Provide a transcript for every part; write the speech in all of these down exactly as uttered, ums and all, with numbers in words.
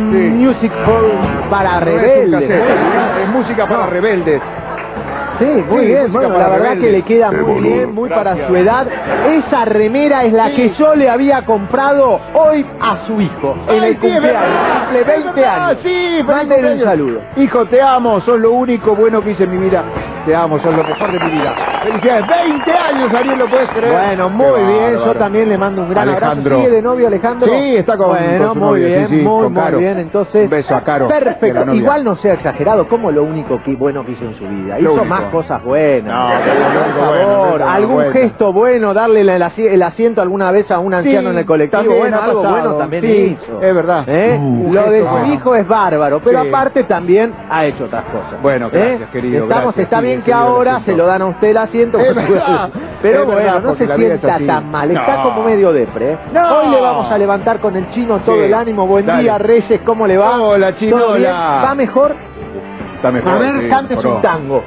sí. Music for, para No rebeldes. es, un cassette, es música para No. rebeldes. Sí, muy Sí, bien, música bueno, para la verdad rebeldes. que le queda Qué muy boludo, bien, muy gracias. para su edad. Esa remera es la Sí. que yo le había comprado hoy a su hijo, en Ay, el sí, es cumpleaños, verdad, cumple es veinte verdad, años. Sí, feliz Mándele un cumpleaños. saludo. Hijo, te amo, sos lo único bueno que hice en mi vida. Te amo, sos lo mejor de mi vida. Felicidades, veinte años, Ariel, ¿lo puedes creer? Bueno, Qué muy bien, yo bárbaro. también le mando un gran Alejandro. abrazo. ¿Sigue de novio Alejandro? Sí, está con, bueno, con su muy novia, bien, sí, sí, muy, con muy Caro. bien, entonces... Un beso a Caro, de la Perfecto, novia. igual no sea exagerado, como lo único que bueno que hizo en su vida. Lo Hizo único. más cosas buenas. No, por pero lo único favor, bueno, lo algún bueno. gesto bueno, darle el, asi- el asiento alguna vez a un anciano Sí, en el colectivo, también bueno, ha algo pasado, bueno también sí, hizo. es verdad. ¿Eh? Uh, Lo de gesto su bueno. hijo es bárbaro, pero Sí. aparte también ha hecho otras cosas. Bueno, gracias, ¿Eh? querido, Estamos, gracias, está sí, bien he que cedido el ahora asiento. se lo dan a usted el asiento, Es pues, verdad, pero es bueno, verdad, no porque se la vida es sienta así. tan mal, está No. como medio depre. ¿eh? No. Hoy le vamos a levantar con el chino todo Sí. el ánimo. Buen Dale. día, Reyes, ¿cómo le va? Hola, ¿Todo Chinola. bien? ¿Va mejor? Está mejor. A ver, sí, cántese mejoró. un tango.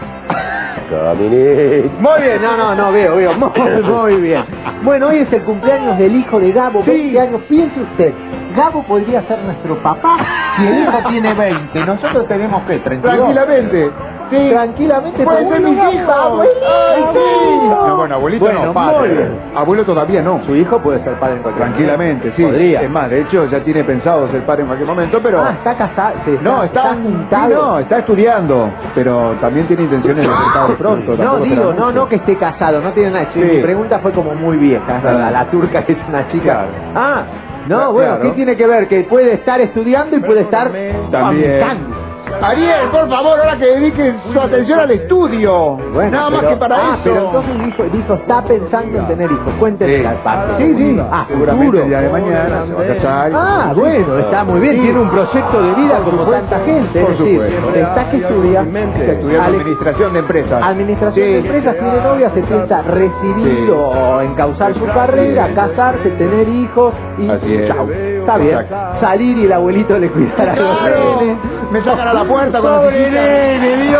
Muy bien, no, no, no, veo, veo, muy, muy bien. Bueno, hoy es el cumpleaños del hijo de Gabo, Sí. veinte años. Piense usted, Gabo podría ser nuestro papá si el hijo tiene veinte. Nosotros tenemos, ¿qué? treinta y dos. Tranquilamente. Sí. Tranquilamente. Pueden ser abuelo mis Gabo, hijos. abuelito, Ay, sí. abuelo. No, bueno, abuelito Bueno, no, padre. muy bien. Abuelo todavía no. Su hijo puede ser padre en cualquier Tranquilamente, momento. sí. Podría. Es más, de hecho, ya tiene pensado ser padre en cualquier momento, pero... Ah, está casado. Sí, no, está, juntado. sí, no, está estudiando, pero también tiene intenciones de ser padre pronto. No, tampoco será digo, no, mucho. no que esté casado, no tiene nada. Sí, Sí. Mi pregunta fue como muy vieja, es verdad. La turca es una chica. Claro. Ah, no, Claro. bueno, ¿qué tiene que ver? Que puede estar estudiando y puede estar También. fabricando. Ariel, por favor, ahora que dedique su atención al estudio. Bueno, Nada más pero- que para ah, eso. pero entonces dijo, dijo, está pensando en tener hijos. Cuéntenme Sí. la parte. Sí, sí. Ah, Seguramente futuro. el día de mañana se va a casar. y- Ah, bueno, está muy bien, Sí. tiene un proyecto de vida Por como supuesto, tanta gente. por Es decir, supuesto. está que estudia, Está estudiando Ale- administración de empresas. Administración Sí. de empresas, tiene novia, se piensa recibir Sí. o encauzar su carrera, casarse, tener hijos y Así es. chau. Está bien. Exacto. Salir y el abuelito le cuidará a los Claro. nenes. Me sacan a la puerta cuando se ¡Pobre quitan. nene, Dios!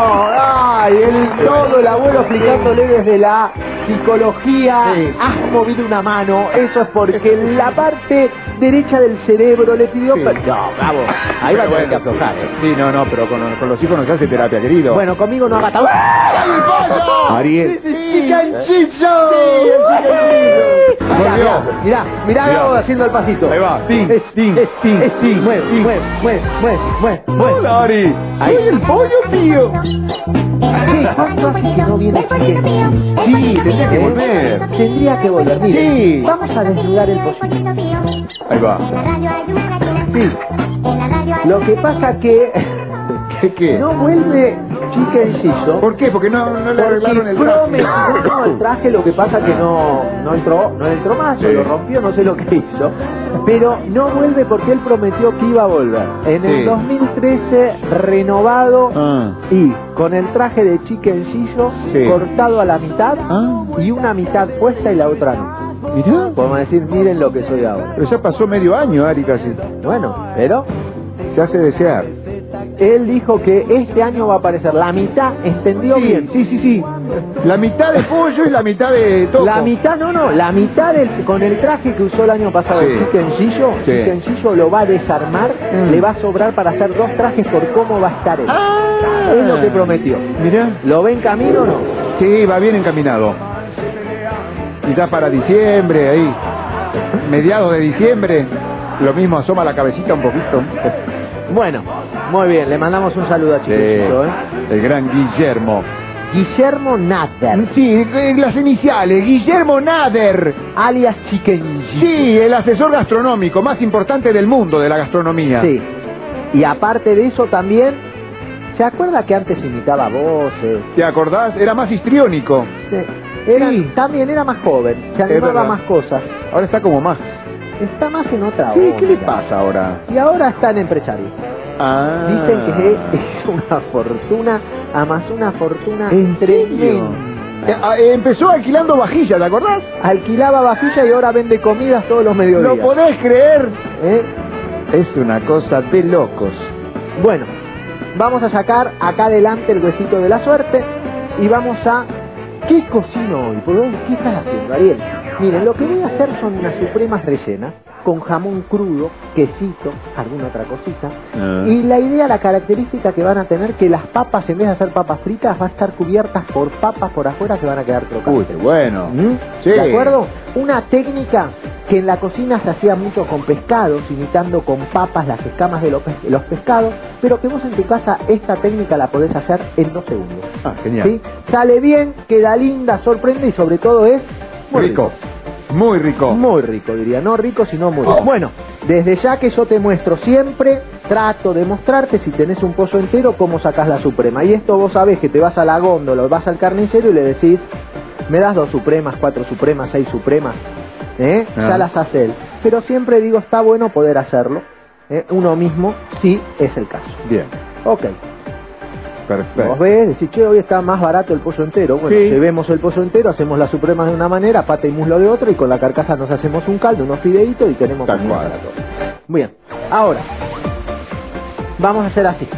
¡Ay! El, todo el abuelo explicándole desde la psicología. Sí. Has movido una mano. Eso es porque la parte derecha del cerebro le pidió... Sí. per- No, bravo. Ahí va a Pero tener que bueno. aflojar. ¿eh? Sí, no, no, pero con, con los hijos no se hace terapia, querido. Bueno, conmigo no haga tabú. ¡Ay, pollo! Ariel. Sí. ¡Chicanchillo! Sí, el chicanchillo. Mirá, Volvió. mirá, mirá, Mirá. Gabo haciendo el pasito. Ahí va. Tin, Es, tin, es, tin, es, tin, mueve, tin. mueve, mueve, mueve, mueve, mueve. Hola, Ari. Ahí. Soy el pollo mío. Che, ¿cuánto hace que no viene Chiquenchillo? Sí, tendría que volver. Tendría que volver. Mire, Sí. vamos a desnudar el pocillo. Ahí va. Sí. Lo que pasa que ¿Qué qué? no vuelve Chiquenchillo. ¿Por qué? Porque no, no le Porque arreglaron el traje. prometió, no, el traje lo que pasa que no, no entró, no entró más, Sí. o lo rompió, no sé lo que hizo, pero no vuelve porque él prometió que iba a volver. En Sí. el dos mil trece renovado Ah. y con el traje de Chiquenchillo Sí. cortado a la mitad Ah. y una mitad puesta y la otra no. Mirá. Podemos decir, miren lo que soy ahora. Pero ya pasó medio año, Ari, casi. Bueno, pero Se hace desear. él dijo que este año va a aparecer la mitad, extendió Sí, bien. sí, sí, sí. La mitad de pollo y la mitad de toco. La mitad, no, no, la mitad del, con el traje que usó el año pasado Sí. el Chiquenchillo, Sí. Chiquenchillo lo va a desarmar, Mm. le va a sobrar para hacer dos trajes por cómo va a estar él. Ah. Es lo que prometió. Mirá. ¿Lo ve en camino o no? Sí, va bien encaminado. Y ya para diciembre, ahí. Mediados de diciembre. Lo mismo asoma la cabecita un poquito. Bueno, muy bien, le mandamos un saludo a Chiquenchillo, ¿eh? El gran Guillermo. Guillermo Nader, Sí, eh, las iniciales. Guillermo Nader. alias Chiquenchillo. Sí, el asesor gastronómico más importante del mundo de la gastronomía. Sí. Y aparte de eso también, ¿se acuerda que antes imitaba voces? ¿Te acordás? Era más histriónico. Sí. Era, Sí. También era más joven, se animaba verdad. a más cosas. Ahora está como más. Está más en otra Sí, onda. ¿qué le pasa ahora? Y ahora está en empresario. Ah. Dicen que es una fortuna, amasó una fortuna ¿En serio? tremenda. Eh, ah, eh, empezó alquilando vajilla, ¿te acordás? Alquilaba vajilla y ahora vende comidas todos los mediodías. ¿Lo podés creer? ¿Eh? Es una cosa de locos. Bueno, vamos a sacar acá adelante el huesito de la suerte y vamos a... ¿Qué cocino hoy? ¿Por dónde? ¿Qué estás haciendo, Ariel? Miren, lo que voy a hacer son unas supremas rellenas con jamón crudo, quesito, alguna otra cosita. Ah. Y la idea, la característica que van a tener, que las papas, en vez de hacer papas fritas, va a estar cubiertas por papas por afuera que van a quedar crocantes. Uy, qué bueno. ¿Mm? Sí. ¿De acuerdo? Una técnica que en la cocina se hacía mucho con pescados, imitando con papas las escamas de los, pe los pescados, pero que vos en tu casa esta técnica la podés hacer en dos segundos. Ah, genial. ¿Sí? Sale bien, queda linda, sorprende y sobre todo es muy rico. rico. Muy rico. Muy rico, diría. No rico, sino muy rico. Bueno, desde ya que yo te muestro siempre, trato de mostrarte, si tenés un pollo entero, cómo sacás la suprema. Y esto vos sabés que te vas a la góndola, vas al carnicero y le decís, me das dos supremas, cuatro supremas, seis supremas. ¿Eh? Ah. Ya las hace él. Pero siempre digo, está bueno poder hacerlo, ¿eh? Uno mismo, si es el caso. Bien. Ok. Perfecto. Vos ves, decís, che, hoy está más barato el pollo entero. Bueno, Sí. llevemos el pollo entero, hacemos las supremas de una manera, pata y muslo de otra, y con la carcasa nos hacemos un caldo, unos fideitos y tenemos Tal comida cual. para todos. Bien, ahora, vamos a hacer así.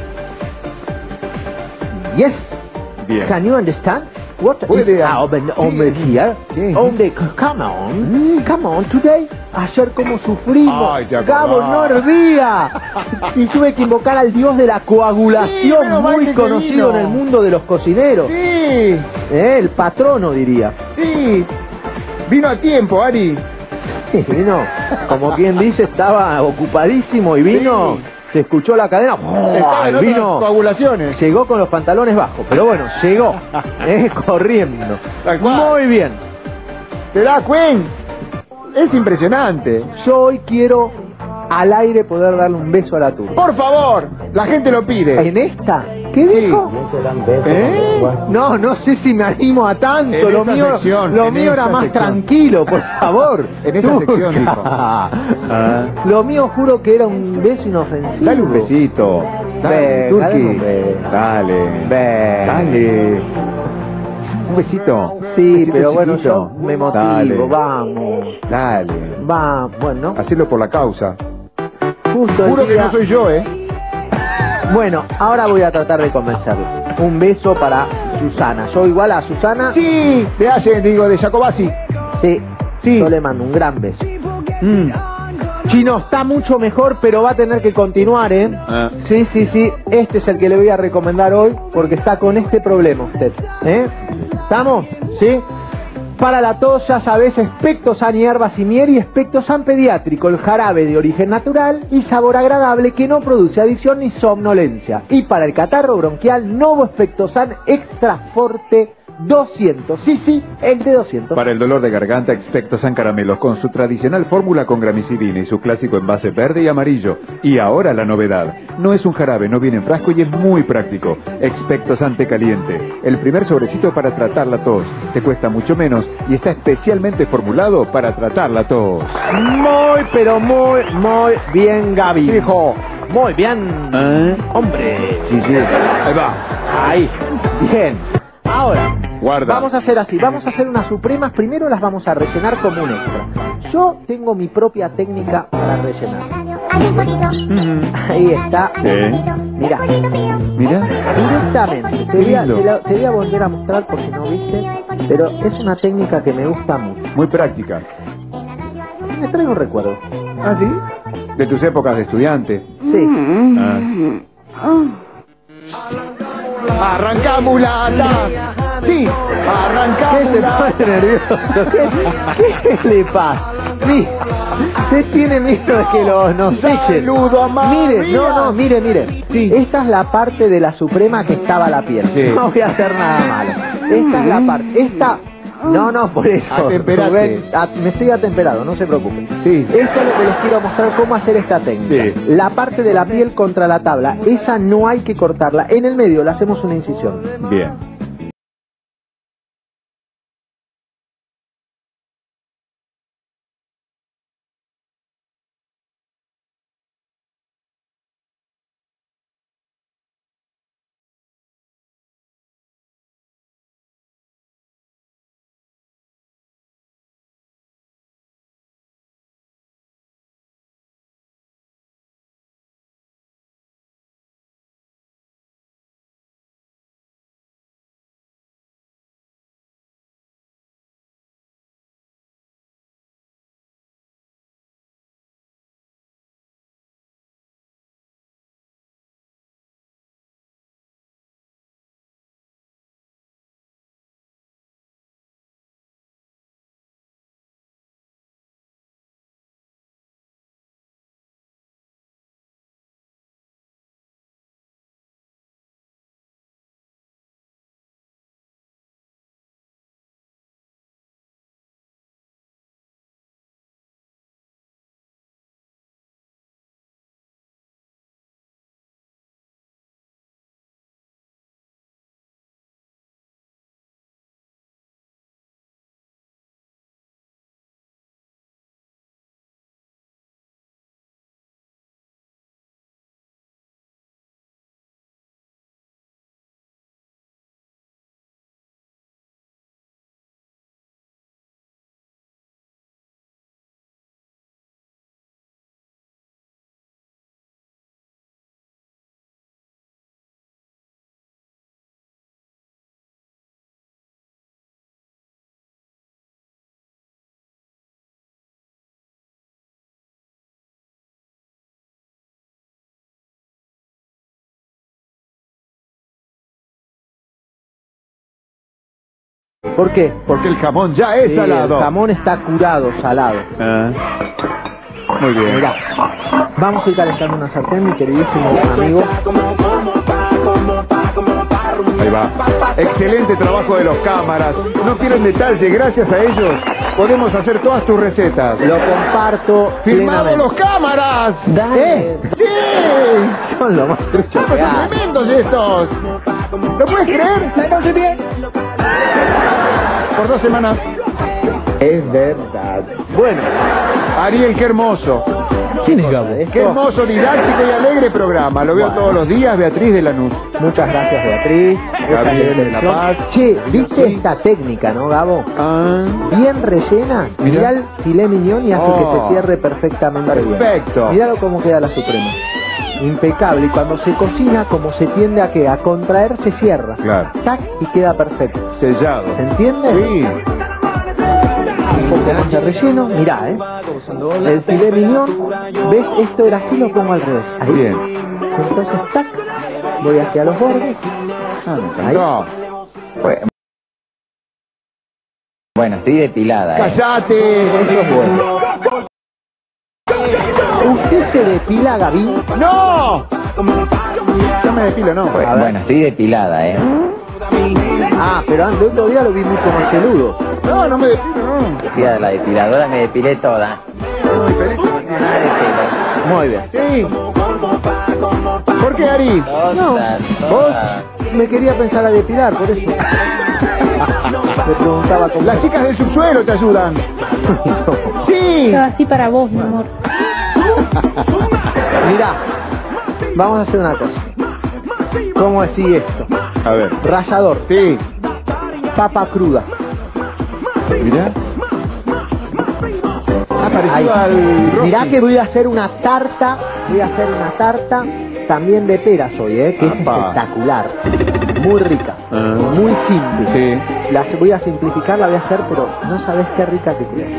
Yes. Bien. Can you understand? What Puede, is ah, over, sí. over here? Sí. On the, come on, come on, today. Ayer como sufrimos, Ay, te acordás. Gabo no hervía. Y tuve que invocar al dios de la Sí, coagulación, menos mal muy que te conocido vino. en el mundo de los cocineros. Sí, Eh, el patrono, diría. sí. Vino a tiempo, Ari. Y vino, como quien dice, estaba ocupadísimo y vino, Sí. se escuchó la cadena, Estaba en y otras vino, coagulaciones. llegó con los pantalones bajos, pero bueno, llegó, eh, corriendo. Tal cual. Muy bien, ¿Te das cuenta? Es impresionante. yo hoy quiero al aire poder darle un beso a la turba. Por favor, la gente lo pide. ¿En esta? ¿Qué Sí. dijo? ¿Eh? No, no sé si me animo a tanto. En Lo esta mío, sección, lo en mío era esta más sección. tranquilo, por favor. En esta Turca. sección, dijo. Ah. Lo mío juro que era un beso inofensivo. Dale un besito. Dale, Venga, Turqui. dale un beso. Dale. Venga. Dale. Un besito. Sí, Besito pero bueno, chiquito. yo me motivo. Dale. Vamos. Dale. Va, bueno, Hacelo por la causa. justo el Juro que día- no soy yo, ¿eh? Bueno, ahora voy a tratar de convencerlo. Un beso para Susana. Yo igual a Susana. Sí, le hacen, digo, de Jacobasi. Sí, Sí. yo le mando un gran beso. Mm. Chino, está mucho mejor, pero va a tener que continuar, ¿eh? Ah. Sí, sí, sí. Este es el que le voy a recomendar hoy, porque está con este problema usted. ¿Eh? ¿Estamos? ¿Sí? Para la tos, ya sabes, Expectosan hierbas y miel y Expectosan pediátrico, el jarabe de origen natural y sabor agradable que no produce adicción ni somnolencia. Y para el catarro bronquial, Novo Expectosan Extra Forte doscientos. Sí, sí, el de doscientos. Para el dolor de garganta, Expectosan Caramelos con su tradicional fórmula con gramicilina y su clásico envase verde y amarillo. Y ahora la novedad. No es un jarabe, no viene en frasco y es muy práctico. Expectosan Té Caliente. El primer sobrecito para tratar la tos. Te cuesta mucho menos y está especialmente formulado para tratar la tos. Muy, pero muy, muy bien, Gaby. Sí, hijo. Muy bien. ¿Eh? Hombre. Sí, sí. Ahí va. Ahí. Bien. Ahora, Guarda. vamos a hacer así. Vamos a hacer unas supremas. Primero las vamos a rellenar como un extra. Yo tengo mi propia técnica para rellenar. Ahí está. ¿Eh? Mira, Mira. directamente. Te voy, a, Lindo. te la- te voy a volver a mostrar por si no viste. Pero es una técnica que me gusta mucho. Muy práctica. Me trae un recuerdo. ¿Ah, sí? De tus épocas de estudiante. Sí. Ah. ¡Arranca, mulata! ¡Sí! ¡Arranca, ¿Qué se mulata! pone nervioso? ¿Qué, qué le pasa? Mire, usted tiene miedo de que lo nos echen. Saludo a Mire, María. no, no, mire, mire. Sí. Esta es la parte de la suprema que estaba la piel. Sí. No voy a hacer nada malo. Esta es la parte. Esta. No, no, por eso. Atemperate. Rubén, a- me estoy atemperado, no se preocupen. Sí. Esto es lo que les quiero mostrar, cómo hacer esta técnica. Sí. La parte de la piel contra la tabla, esa no hay que cortarla. En el medio le hacemos una incisión. Bien. ¿Por qué? Porque el jamón ya es Sí, salado. el jamón está curado, salado. Ah, muy bien. Mirá, vamos a ir calentando una sartén, mi queridísimo amigo. Ahí va. Excelente trabajo de los cámaras. No pierden detalle. Gracias a ellos podemos hacer todas tus recetas. Lo comparto. ¡Firmado plenamente. los cámaras! Dale. ¿Eh? ¡Sí! Son los más truchos que ¡Son hay. tremendos estos! ¿Lo puedes creer? La noche bien. Por dos semanas. Es verdad. Bueno, Ariel, qué hermoso. ¿quién es Gabo? Qué hermoso, didáctico y alegre programa. Lo veo Bueno. todos los días, Beatriz de Lanús. Muchas gracias, Beatriz. Esa Gabriel es de La Paz. Che, ¿viste Sí. esta técnica, no, Gabo? Ah, Bien rellena, Mirá. mirá el filé miñón y hace Oh. que se cierre perfectamente bien. Perfecto. Mirá cómo queda la suprema. Impecable. Y cuando se cocina, como se tiende a que a contraer, se cierra. Claro. Tac, y queda perfecto. sellado. ¿Se entiende? Sí. Un poco más de relleno, mirá, ¿eh? El filé miñón, ¿ves? Esto era así, lo pongo al revés. Ahí. Bien. Entonces, tac, voy hacia los bordes. Ahí. No. Bueno, estoy depilada, ¿eh? ¡Cállate! Eso es bueno. ¿Usted se depila, Gavín? ¡No! No me depilo, no. Bueno, A ver. bueno, estoy depilada, ¿eh? Ah, pero el otro día lo vi mucho más peludo. No, no me depilo, no. Fui a la depiladora, me depilé toda. Ay, feliz. Nada de pelo. Muy bien. Sí. ¿Por qué, Ari? No, Todas, vos todas. me quería pensar a depilar, por eso. Me preguntaba cómo... Las chicas del subsuelo te ayudan. Sí. Todo así para vos, mi amor. Mirá, vamos a hacer una cosa. ¿Cómo así esto? A ver. Rallador, Sí. papa cruda. Mirá. Ha Ahí. parecido al Rocky. Mirá que voy a hacer una tarta, voy a hacer una tarta también de peras hoy, ¿eh? Que es Apa. espectacular. Muy rica, Ah. muy simple. Sí. La voy a simplificar, la voy a hacer, pero no sabes qué rica que queda.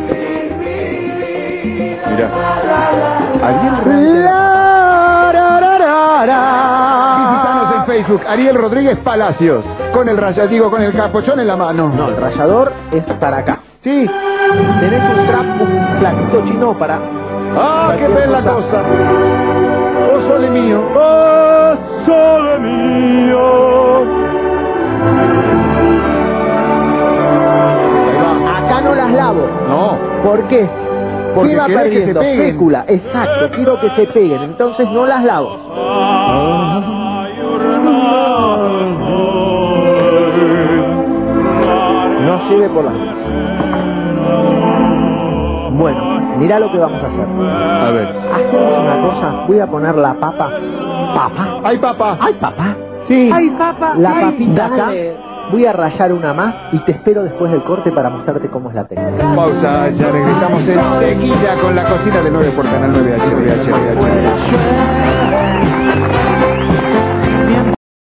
Mirá. Ariel Rodríguez. Visítanos en Facebook, Ariel Rodríguez Palacios. Con el rayadigo, con el capuchón en la mano. No, el rallador es para acá. Sí. Tenés un trapo, un platito chino para... ¡Ah, qué cualquier bella cosa. cosa! ¡Oh, sole mío! ¡Oh, sole mío! Ahí va. Acá no las lavo. No, ¿Por qué? Porque ¿Qué va querés que se perdiendo? peguen. Fécula, exacto, quiero que se peguen, entonces no las lavo. No sirve por las dos. Bueno, mirá lo que vamos a hacer. a ver. Hacemos una cosa, voy a poner la papa. ¿Papa? ¡Ay, papá! ¡Ay, papá! Sí. papa! La papita acá. Voy a rallar una más y te espero después del corte para mostrarte cómo es la técnica. Pausa, ya regresamos enseguida con la cocina de nueve por Canal nueve H, nueve H, nueve H.